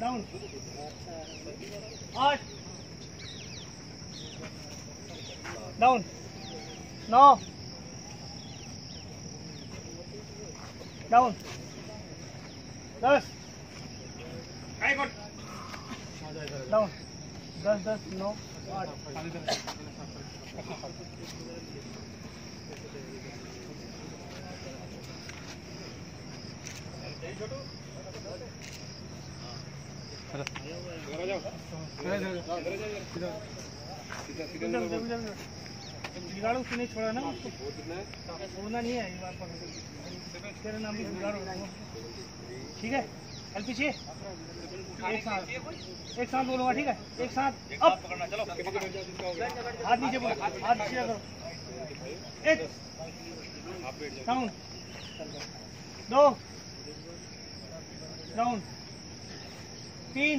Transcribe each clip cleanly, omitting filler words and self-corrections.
Down 8 down 9 down 10 down 10 10 9 8 बिगाड़ो उसको नहीं छोड़ा ना, छोड़ना नहीं है, तेरा नाम भी बिगाड़ो। ठीक है, चल पीछे एक साथ बोलूंगा। ठीक है, एक साथ अप पकड़ना, चलो हाथ नीचे बोलो, हाथ नीचे करो। एक down 2 down 3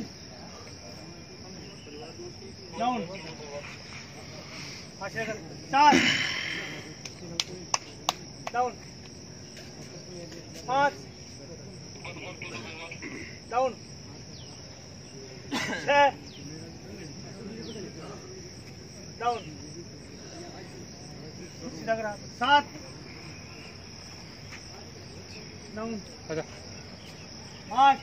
down 4 down 5 down 6 down सीधा करा 7 डाउन 8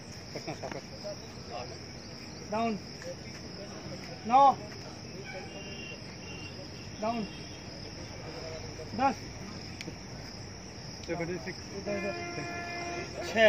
डाउन 9 डाउन 10 6